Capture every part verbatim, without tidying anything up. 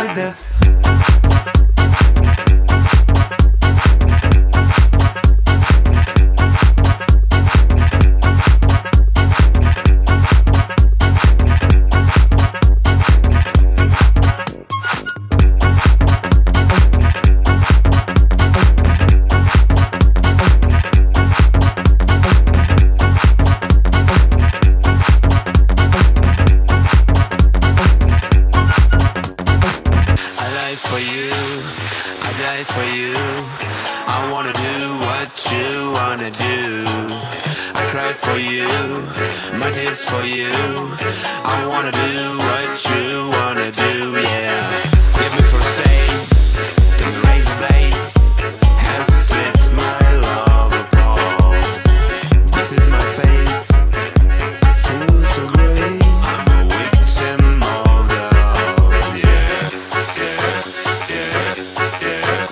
my death. For you, I wanna do what you wanna do. I cried for you, my tears for you. I wanna do what you wanna do, yeah. Give me for a stain, cause the razorblade has slit my love apart. This is my fate, feels so great. I'm a victim of the heart, yeah, yeah, yeah, yeah.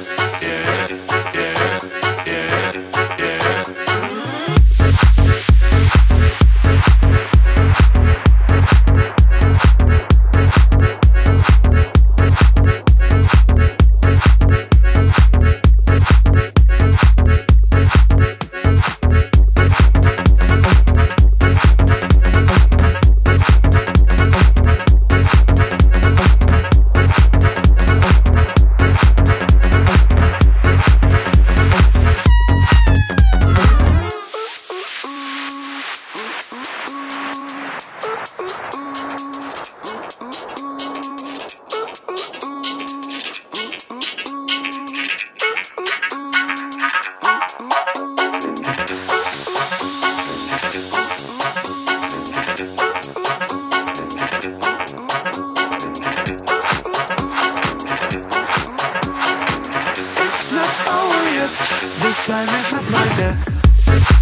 This time is not my death.